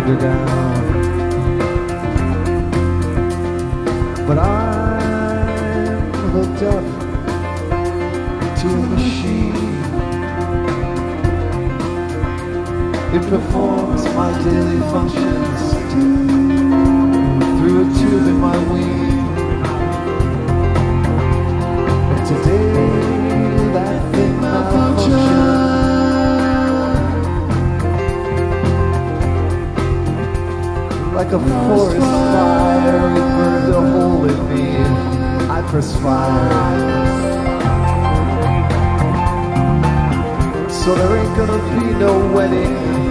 her down. But I'm hooked up to a machine. It performs my daily functions through a tube in my wing. And today that thing malfunctioned. Like a forest fire, it burned a hole in me. I perspired. So there ain't gonna be no wedding.